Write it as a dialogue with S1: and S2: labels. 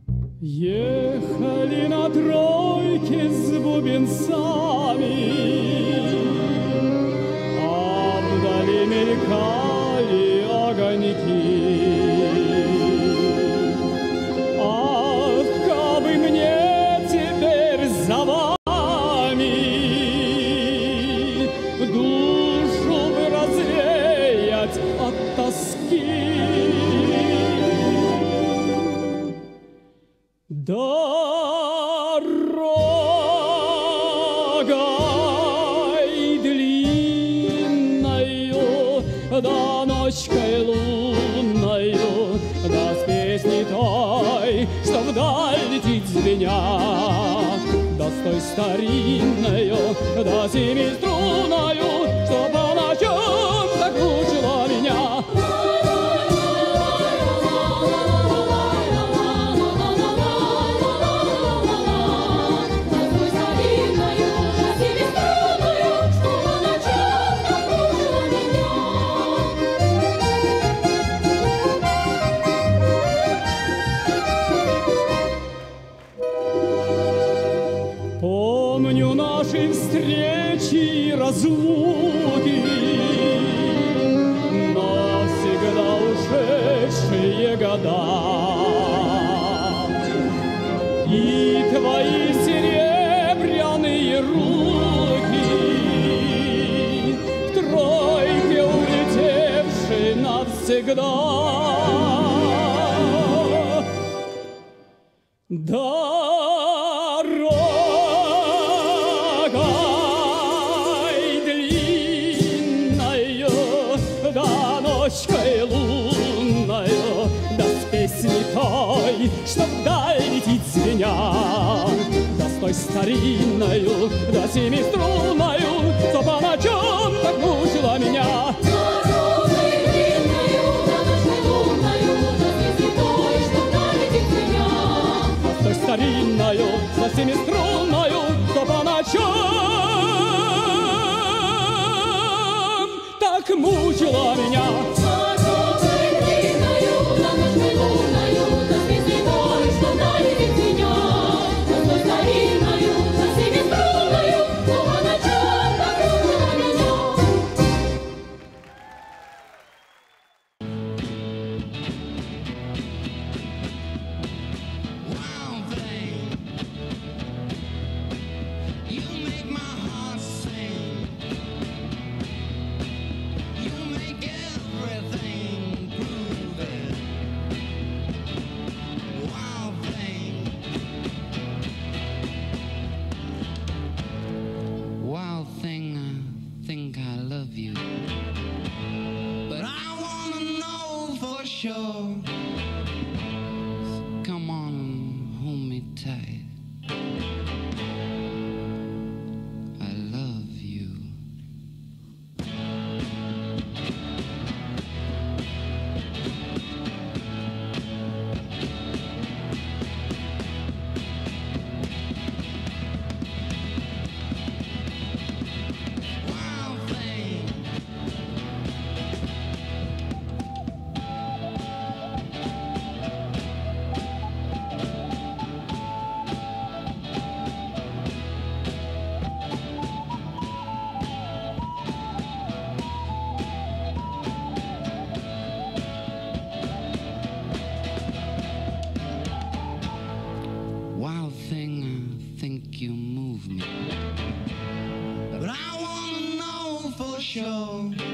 S1: Ехали на тройке с бубенцами, а вдали мелькали огоньки. Ах, кабы мне теперь за вами душу бы развеять от тоски. Дорогой длинною, да ночкой лунною, да с песней той, что вдаль летит звеня, да с той старинною, да семиструнною, что по ночам так мучила меня. Помню наши встречи и разлуки, навсегда ушедшие года, и твои серебряные руки в тройке улетевшие навсегда. Ночкой лунною, да с песней той, что вдаль летит звеня, да с той старинною, да семиструнною, что по ночам так мучила меня. Да с той старинною, да семиструнною, что по ночам так мучила меня.
S2: Come on and hold me tight. I love you. Wild thing. Wild thing, I think you move me, but I wanna know for sure.